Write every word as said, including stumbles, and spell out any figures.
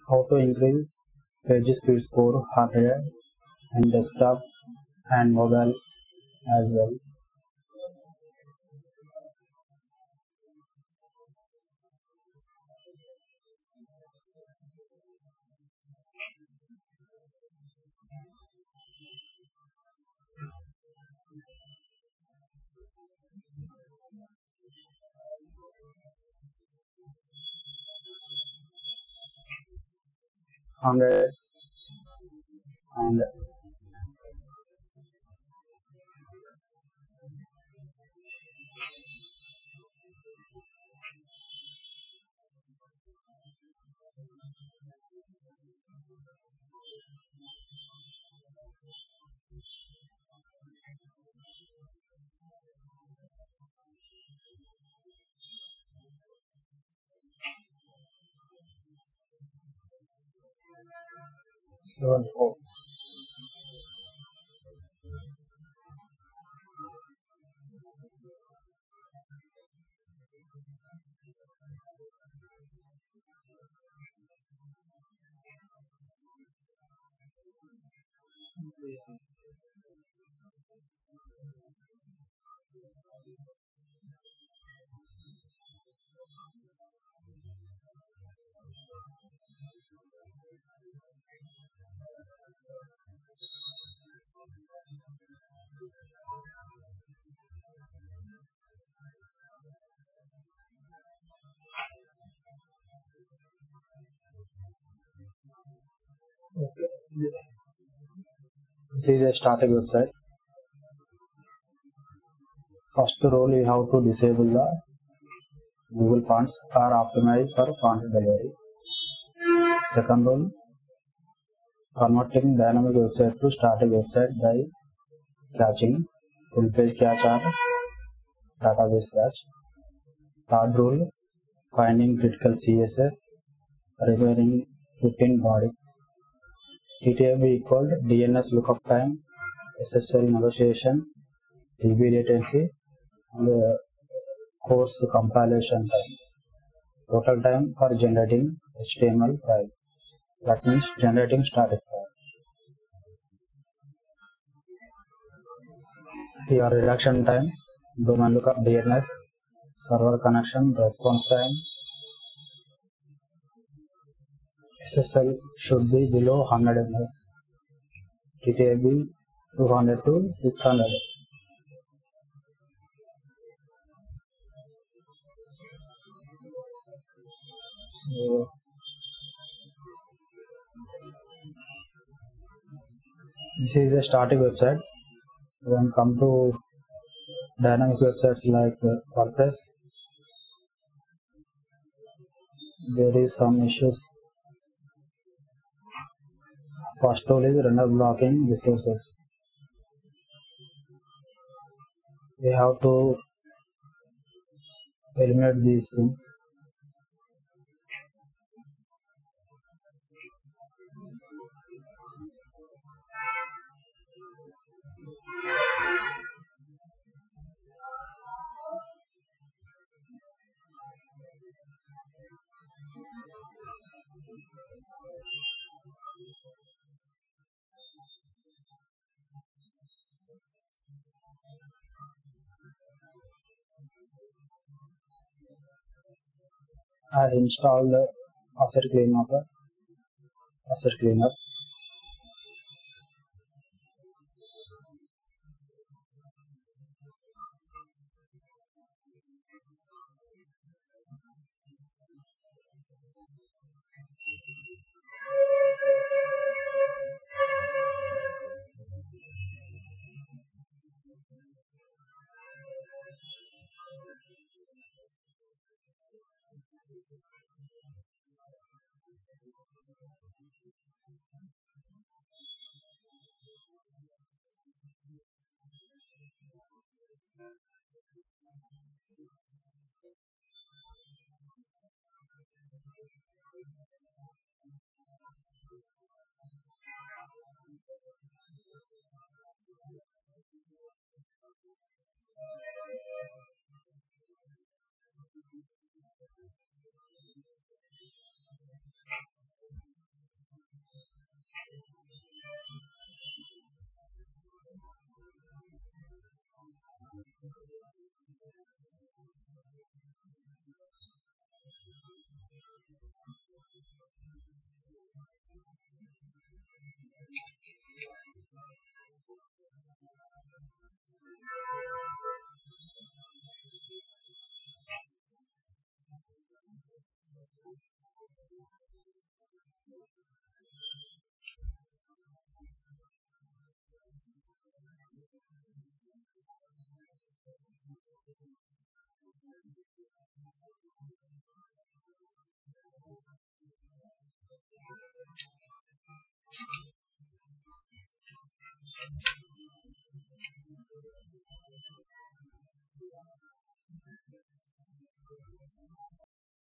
How to increase page speed score one hundred in desktop and mobile as well. one hundred and seven four. Okay. This is a static website. First rule, you have to disable the Google fonts are optimized for font delivery. Second rule, converting dynamic website to static website by catching full page cache or database cache. Third rule, finding critical C S S, remaining fifteen body. T T F equal D N S lookup time, S S L negotiation, D B latency, and uh, course compilation time. Total time for generating H T M L file. That means generating static file. Here reduction time, domain lookup D N S, server connection response time. S S L should be below one hundred M S. T T F be two hundred to six hundred. So this is a static website. When come to dynamic websites like uh, WordPress, there is some issues. First tool is render blocking resources. We have to eliminate these things. I installed asset cleaner, asset cleaner.